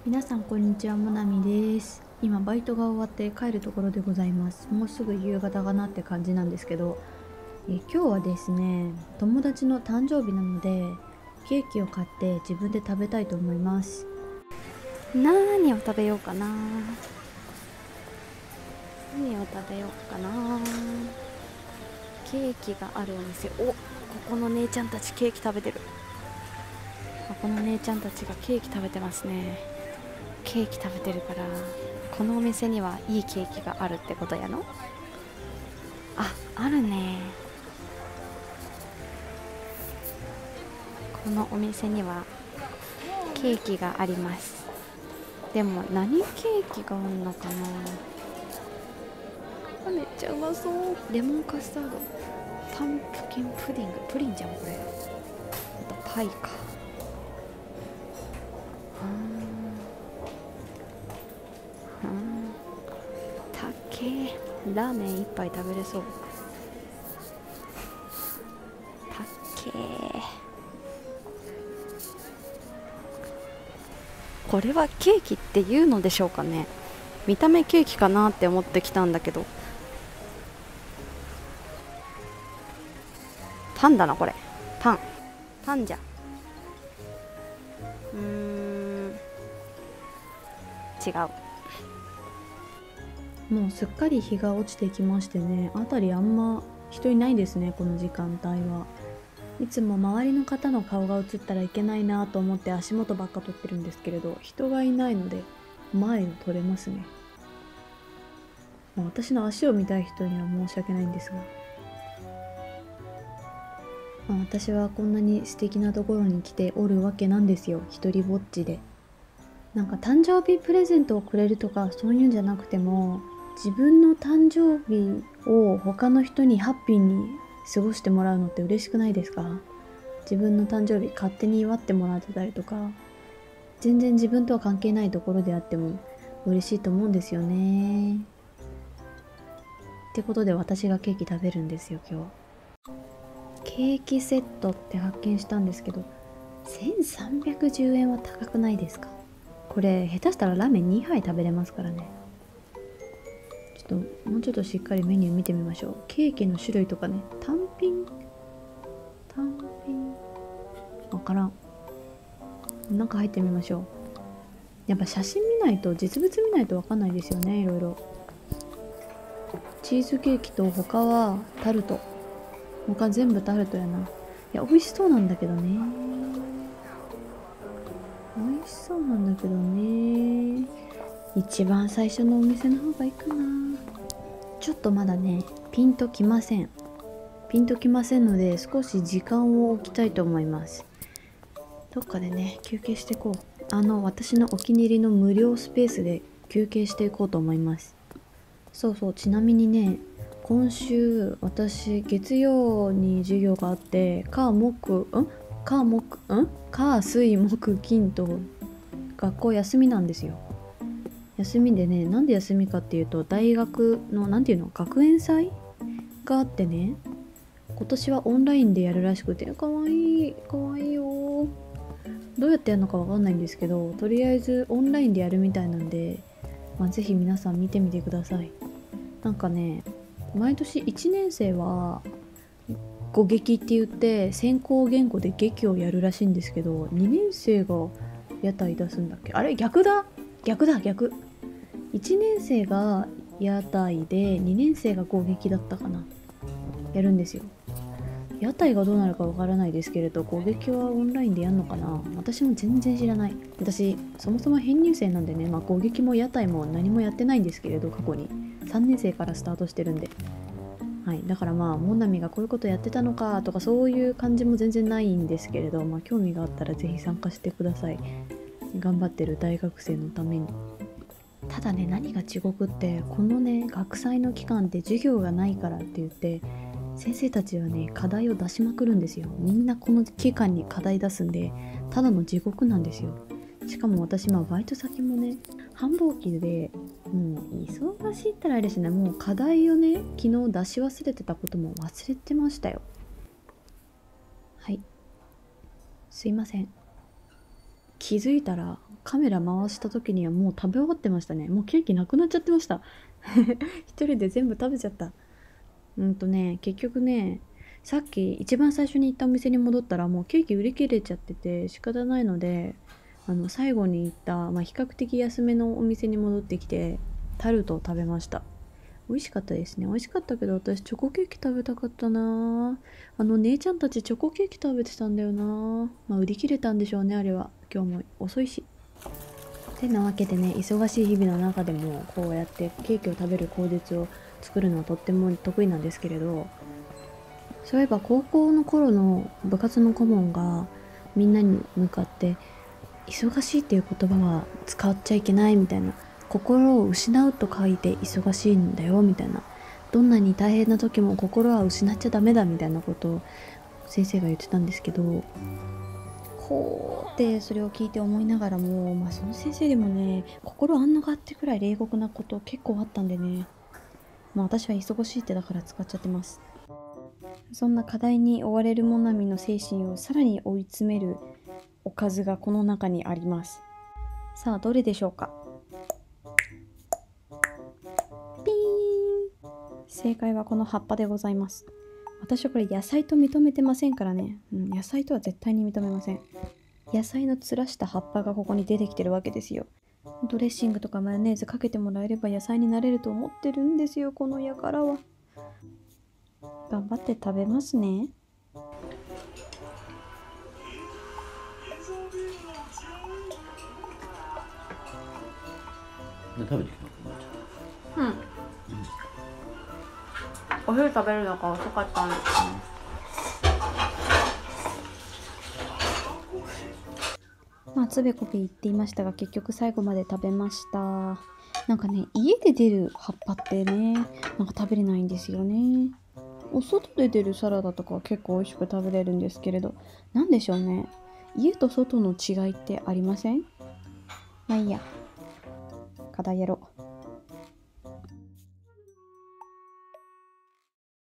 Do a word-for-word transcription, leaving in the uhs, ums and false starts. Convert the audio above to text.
皆さんこんにちは、もなみです。今バイトが終わって帰るところでございます。もうすぐ夕方かなって感じなんですけど、え今日はですね、友達の誕生日なのでケーキを買って自分で食べたいと思います。何を食べようかな。何を食べようかな。ケーキがあるお店。お、ここの姉ちゃんたちケーキ食べてる。ここの姉ちゃんたちがケーキ食べてますね。ケーキ食べてるから、このお店にはいいケーキがあるってことやの。あ、あるね。このお店にはケーキがあります。でも何ケーキがあるのかな。あ、めっちゃうまそう。レモンカスタード、パンプキンプディング、プリンじゃんこれ。あとパイか。たっけー、ラーメン一杯食べれそう。たっけー。これはケーキっていうのでしょうかね。見た目ケーキかなって思ってきたんだけど、パンだなこれ。パンパンじゃ。うーん、違う。もうすっかり日が落ちてきましてね、辺りあんま人いないですね、この時間帯は。いつも周りの方の顔が映ったらいけないなと思って足元ばっか撮ってるんですけれど、人がいないので前を撮れますね。まあ私の足を見たい人には申し訳ないんですが、まあ、私はこんなに素敵なところに来ておるわけなんですよ、一人ぼっちで。なんか誕生日プレゼントをくれるとかそういうんじゃなくても、自分の誕生日を他の人にハッピーに過ごしてもらうのって嬉しくないですか？自分の誕生日勝手に祝ってもらってたりとか、全然自分とは関係ないところであっても嬉しいと思うんですよね。ってことで私がケーキ食べるんですよ今日。ケーキセットって発見したんですけど、せんさんびゃくじゅうえんは高くないですか？これ下手したらラーメンにはい食べれますからね。ちょっともうちょっとしっかりメニュー見てみましょう。ケーキの種類とかね、単品単品わからん。中入ってみましょう。やっぱ写真見ないと、実物見ないとわかんないですよね、いろいろ。チーズケーキと他はタルト。他全部タルトやな。いや、美味しそうなんだけどね。美味しそうなんだけどね。一番最初のお店の方がいいかな。ちょっとまだね、ピンときません。ピンときませんので、少し時間を置きたいと思います。どっかでね、休憩していこう。あの、私のお気に入りの無料スペースで休憩していこうと思います。そうそう、ちなみにね、今週、私、月曜に授業があって、火、木、ん火、木、ん火、水、木、金と学校休みなんですよ。休みでね、なんで休みかっていうと、大学の、なんていうの、学園祭があってね、今年はオンラインでやるらしくて、かわいい、かわいいよ。どうやってやるのかわかんないんですけど、とりあえずオンラインでやるみたいなんで、まあ、ぜひ皆さん見てみてください。なんかね、毎年いちねん生は語劇って言って先行言語で劇をやるらしいんですけど、にねん生が屋台出すんだっけ。あれ逆だ逆だ逆いちねん生が屋台でにねん生が語劇だったかな、やるんですよ。屋台がどうなるかわからないですけれど、攻撃はオンラインでやんのかな。私も全然知らない。私そもそも編入生なんでね、まあ、攻撃も屋台も何もやってないんですけれど、過去にさんねん生からスタートしてるんで、はい、だからまあモナミがこういうことやってたのかとかそういう感じも全然ないんですけれど、まあ、興味があったらぜひ参加してください。頑張ってる大学生のために。ただね、何が地獄って、このね学祭の期間って授業がないからって言って先生たちはね課題を出しまくるんですよ。みんなこの期間に課題出すんで、ただの地獄なんですよ。しかも私今バイト先もね繁忙期で、もう忙しいったらあれしな、もう課題をね昨日出し忘れてたことも忘れてましたよ。はい、すいません。昨気づいたらカメラ回した時にはもう食べ終わってましたね。もうケーキなくなっちゃってました。一人で全部食べちゃった。うんとね、結局ね、さっき一番最初に行ったお店に戻ったらもうケーキ売り切れちゃってて仕方ないので、あの最後に行った、まあ、比較的安めのお店に戻ってきてタルトを食べました。美味しかったですね。美味しかったけど私チョコケーキ食べたかったな。あの姉ちゃんたちチョコケーキ食べてたんだよな。まあ売り切れたんでしょうね、あれは。今日も遅いし。てなわけでね、忙しい日々の中でもこうやってケーキを食べる口実を作るのはとっても得意なんですけれど、そういえば高校の頃の部活の顧問がみんなに向かって忙しいっていう言葉は使っちゃいけないみたいな、心を失うと書いて忙しいんだよみたいな、どんなに大変な時も心は失っちゃダメだみたいなことを先生が言ってたんですけど、ほーってそれを聞いて思いながらも、まあその先生でもね、心あんのかってくらい冷酷なこと結構あったんでね、まあ私は忙しいってだから使っちゃってます。そんな課題に追われるモナミの精神をさらに追い詰めるおかずがこの中にあります。さあどれでしょうか。ピーン。正解はこの葉っぱでございます。私はこれ野菜と認めてませんからね、うん、野菜とは絶対に認めません。野菜のつらした葉っぱがここに出てきてるわけですよ。ドレッシングとかマヨネーズかけてもらえれば野菜になれると思ってるんですよ、このやからは。頑張って食べますね。 食べてきた。 うん。お昼食べるのが遅かったんです。まあつべこべ言っていましたが結局最後まで食べました。なんかね、家で出る葉っぱってね、なんか食べれないんですよね。お外で出るサラダとかは結構美味しく食べれるんですけれど、なんでしょうね、家と外の違いってありません？まあいいや、課題やろう。